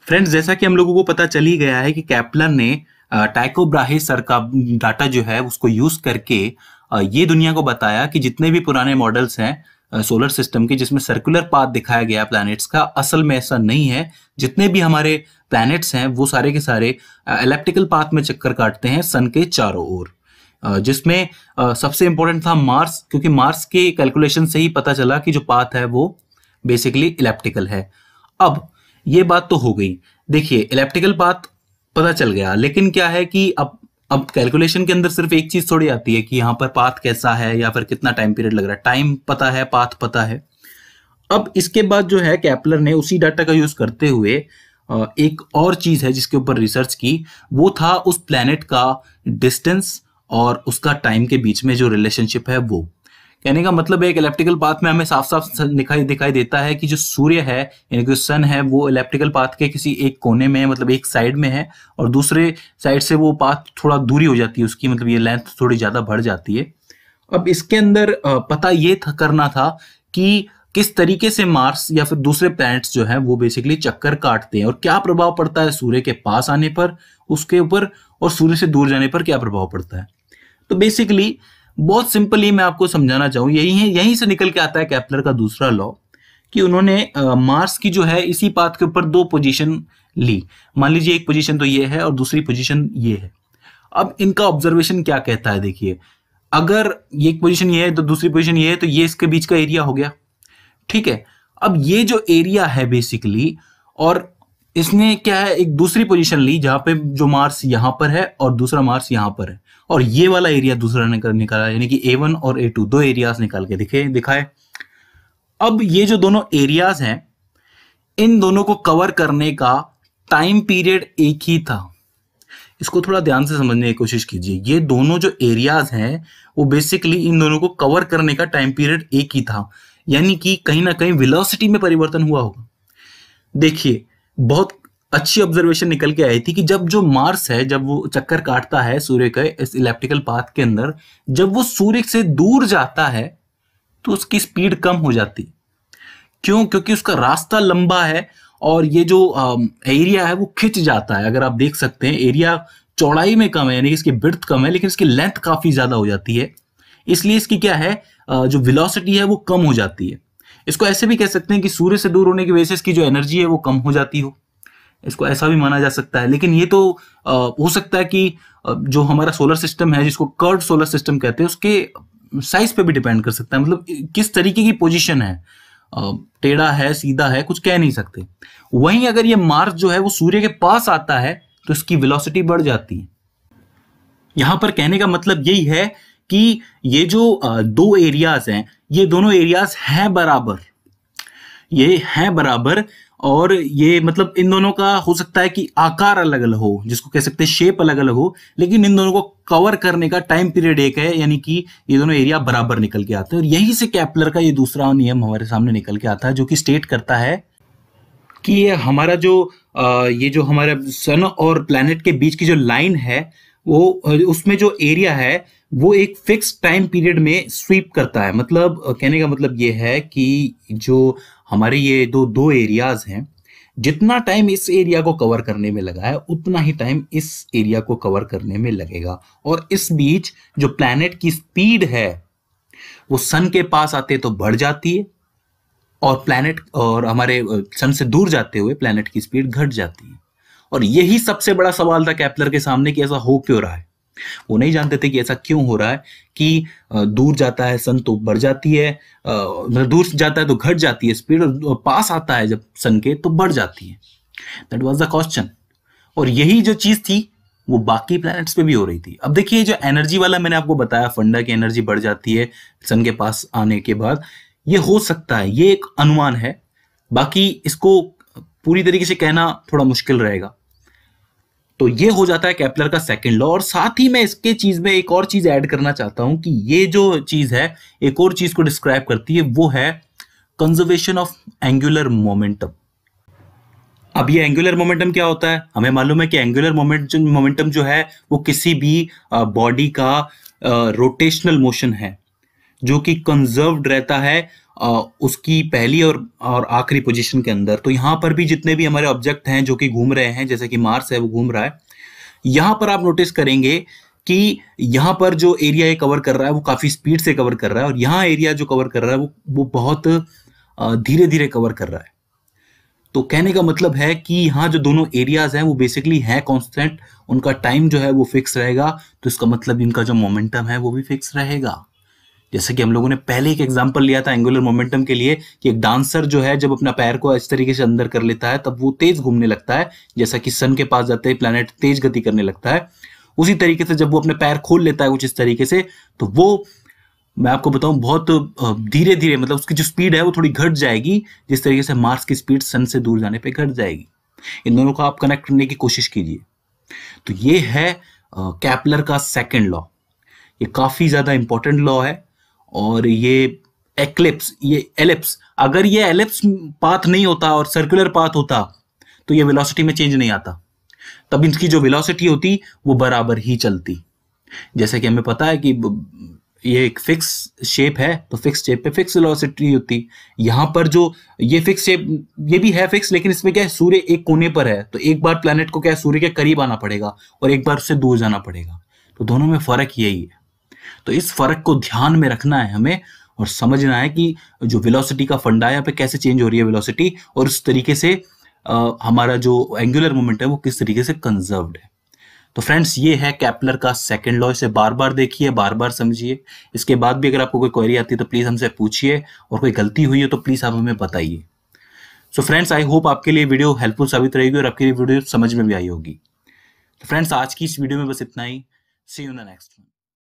Friends, जैसा कि हम लोगों को पता चल ही गया है कि केपलर ने टाइको ब्राहे सर का डाटा जो है उसको यूज करके ये दुनिया को बताया कि जितने भी पुराने मॉडल्स हैं सोलर सिस्टम के जिसमें सर्कुलर पाथ दिखाया गया प्लैनेट्स का, असल में ऐसा नहीं है। जितने भी हमारे प्लैनेट्स हैं वो सारे के सारे एलिप्टिकल पाथ में चक्कर काटते हैं सन के चारों ओर। जिसमें सबसे इंपॉर्टेंट था मार्स, क्योंकि मार्स के कैलकुलेशन से ही पता चला कि जो पाथ है वो बेसिकली इलेप्टिकल है। अब ये बात तो हो गई। देखिए, इलेप्टिकल पाथ पता चल गया, लेकिन क्या है कि अब कैलकुलेशन के अंदर सिर्फ एक चीज थोड़ी आती है कि यहाँ पर पाथ कैसा है या फिर कितना टाइम पीरियड लग रहा है। टाइम पता है, पाथ पता है। अब इसके बाद जो है केपलर ने उसी डाटा का यूज करते हुए एक और चीज है जिसके ऊपर रिसर्च की, वो था उस प्लैनेट का डिस्टेंस और उसका टाइम के बीच में जो रिलेशनशिप है वो। कहने का मतलब है, एक इलेप्टिकल पाथ में हमें साफ साफ दिखाई देता है कि जो सूर्य है यानी कि सन है वो इलेप्टिकल पाथ के किसी एक कोने में है, मतलब एक साइड में है, और दूसरे साइड से वो पाथ थोड़ा दूरी हो जाती है उसकी, मतलब ये लेंथ थोड़ी ज्यादा बढ़ जाती है। अब इसके अंदर पता ये करना था कि किस तरीके से मार्स या फिर दूसरे प्लैनेट्स जो है वो बेसिकली चक्कर काटते हैं और क्या प्रभाव पड़ता है सूर्य के पास आने पर उसके ऊपर, और सूर्य से दूर जाने पर क्या प्रभाव पड़ता है। तो बेसिकली बहुत सिंपली मैं आपको समझाना चाहूँ, यहीं से निकल के आता है केपलर का दूसरा लॉ, कि उन्होंने मार्स की जो है इसी पाथ के ऊपर दो पोजीशन ली। मान लीजिए एक पोजीशन तो ये है और दूसरी पोजीशन ये है। अब इनका ऑब्जर्वेशन क्या कहता है, देखिए, अगर ये एक पोजीशन ये है तो दूसरी पोजीशन ये है, तो ये इसके बीच का एरिया हो गया, ठीक है। अब ये जो एरिया है बेसिकली, और इसने क्या है एक दूसरी पोजीशन ली जहां पे जो मार्स यहां पर है और दूसरा मार्स यहां पर है, और ये वाला एरिया दूसरा निकाला, यानी कि A1 और A2 दो एरियाज निकाल के दिखाए। अब ये जो दोनों एरियाज हैं इन दोनों को कवर करने का टाइम पीरियड एक ही था। इसको थोड़ा ध्यान से समझने की कोशिश कीजिए। ये दोनों जो एरियाज हैं वो बेसिकली इन दोनों को कवर करने का टाइम पीरियड एक ही था, यानी कि कहीं ना कहीं वेलोसिटी में परिवर्तन हुआ होगा। देखिए, बहुत अच्छी ऑब्जर्वेशन निकल के आई थी कि जब जो मार्स है जब वो चक्कर काटता है सूर्य के इस इलेप्टिकल पाथ के अंदर, जब वो सूर्य से दूर जाता है तो उसकी स्पीड कम हो जाती। क्यों? क्योंकि उसका रास्ता लंबा है और ये जो एरिया है वो खिंच जाता है। अगर आप देख सकते हैं एरिया चौड़ाई में कम है, यानी कि इसकी विड्थ कम है, लेकिन इसकी लेंथ काफी ज्यादा हो जाती है, इसलिए इसकी क्या है जो वेलोसिटी है वो कम हो जाती है। इसको ऐसे भी कह सकते हैं कि सूर्य से दूर होने की वजह से इसकी जो एनर्जी है वो कम हो जाती हो, इसको ऐसा भी माना जा सकता है। लेकिन ये तो हो सकता है कि जो हमारा सोलर सिस्टम है जिसको कर्व सोलर सिस्टम कहते हैं उसके साइज पे भी डिपेंड कर सकता है, मतलब किस तरीके की पोजीशन है, टेढ़ा है, सीधा है, कुछ कह नहीं सकते। वहीं अगर ये मार्स जो है वो सूर्य के पास आता है तो इसकी वेलोसिटी बढ़ जाती है। यहां पर कहने का मतलब यही है कि ये जो दो एरियाज हैं ये दोनों एरियाज हैं बराबर, ये हैं बराबर, और ये मतलब इन दोनों का हो सकता है कि आकार अलग अलग हो, जिसको कह सकते हैं शेप अलग अलग हो, लेकिन इन दोनों को कवर करने का टाइम पीरियड एक है, यानी कि ये दोनों एरिया बराबर निकल के आते हैं। और यहीं से केपलर का ये दूसरा नियम हमारे सामने निकल के आता है, जो कि स्टेट करता है कि ये हमारा जो हमारा सन और प्लैनेट के बीच की जो लाइन है वो उसमें जो एरिया है वो एक फिक्स टाइम पीरियड में स्वीप करता है। मतलब कहने का मतलब ये है कि जो हमारे ये दो एरियाज हैं, जितना टाइम इस एरिया को कवर करने में लगा है उतना ही टाइम इस एरिया को कवर करने में लगेगा। और इस बीच जो प्लैनेट की स्पीड है वो सन के पास आते तो बढ़ जाती है, और प्लैनेट और हमारे सन से दूर जाते हुए प्लैनेट की स्पीड घट जाती है। और यही सबसे बड़ा सवाल था केपलर के सामने कि ऐसा हो क्यों रहा है। वो नहीं जानते थे कि ऐसा क्यों हो रहा है कि दूर जाता है सन तो बढ़ जाती है, मतलब दूर जाता है तो घट जाती है स्पीड, और पास आता है जब सन के तो बढ़ जाती है। That was the question. और यही जो चीज थी वो बाकी प्लैनेट्स पे भी हो रही थी। अब देखिए, जो एनर्जी वाला मैंने आपको बताया, फंडा की एनर्जी बढ़ जाती है सन के पास आने के बाद, ये हो सकता है, ये एक अनुमान है, बाकी इसको पूरी तरीके से कहना थोड़ा मुश्किल रहेगा। तो ये हो जाता है केपलर का सेकंड लॉ। और साथ ही मैं इसके चीज में एक और चीज ऐड करना चाहता हूं कि ये जो चीज है एक और चीज को डिस्क्राइब करती है, वो है कंजर्वेशन ऑफ एंगुलर मोमेंटम। अब ये एंगुलर मोमेंटम क्या होता है? हमें मालूम है कि एंगुलर मोमेंटम जो है वो किसी भी बॉडी का रोटेशनल मोशन है जो कि कंजर्व्ड रहता है उसकी पहली और आखिरी पोजीशन के अंदर। तो यहाँ पर भी जितने भी हमारे ऑब्जेक्ट हैं जो कि घूम रहे हैं, जैसे कि मार्स है वो घूम रहा है, यहाँ पर आप नोटिस करेंगे कि यहाँ पर जो एरिया ये कवर कर रहा है वो काफी स्पीड से कवर कर रहा है, और यहाँ एरिया जो कवर कर रहा है वो बहुत धीरे धीरे कवर कर रहा है। तो कहने का मतलब है कि यहाँ जो दोनों एरियाज हैं वो बेसिकली है कांस्टेंट, उनका टाइम जो है वो फिक्स रहेगा। तो इसका मतलब इनका जो मोमेंटम है वो भी फिक्स रहेगा। जैसे कि हम लोगों ने पहले एक एग्जांपल लिया था एंगुलर मोमेंटम के लिए, कि एक डांसर जो है जब अपना पैर को इस तरीके से अंदर कर लेता है तब वो तेज घूमने लगता है, जैसा कि सन के पास जाते ही प्लैनेट तेज गति करने लगता है। उसी तरीके से जब वो अपने पैर खोल लेता है कुछ इस तरीके से, तो वो, मैं आपको बताऊं, बहुत धीरे धीरे, मतलब उसकी जो स्पीड है वो थोड़ी घट जाएगी, जिस तरीके से मार्स की स्पीड सन से दूर जाने पे घट जाएगी। इन दोनों को आप कनेक्ट करने की कोशिश कीजिए। तो ये है कैपलर का सेकंड लॉ। ये काफी ज्यादा इंपॉर्टेंट लॉ है। और ये एलिप्स, अगर ये एलिप्स पाथ नहीं होता और सर्कुलर पाथ होता तो ये वेलोसिटी में चेंज नहीं आता, तब इनकी जो वेलोसिटी होती वो बराबर ही चलती। जैसे कि हमें पता है कि ये एक फिक्स शेप है, तो फिक्स शेप पे फिक्स वेलोसिटी होती। यहाँ पर जो ये फिक्स शेप, ये भी है फिक्स, लेकिन इसमें क्या है, सूर्य एक कोने पर है, तो एक बार प्लैनेट को क्या है, सूर्य के करीब आना पड़ेगा और एक बार उससे दूर जाना पड़ेगा। तो दोनों में फर्क यही है। तो इस फर्क को ध्यान में रखना है हमें, और समझना है कि जो वेलोसिटी का फंडा है, यहाँ पे कैसे चेंज हो रही है वेलोसिटी, और उस तरीके से हमारा जो एंगुलर मोमेंट है वो किस तरीके से कंजर्व्ड है। तो फ्रेंड्स, ये है केपलर का सेकंड लॉ। इसे बार बार देखिए, बार बार समझिए। इसके बाद भी अगर आपको कोई क्वेरी आती है तो प्लीज हमसे पूछिए, और कोई गलती हुई है तो प्लीज आप हमें बताइए। सो फ्रेंड्स, आई होप आपके लिए वीडियो हेल्पफुल साबित रहेगी और आपके लिए वीडियो समझ में भी आई होगी। तो फ्रेंड्स, आज की इस वीडियो में बस इतना ही। See you in the next one.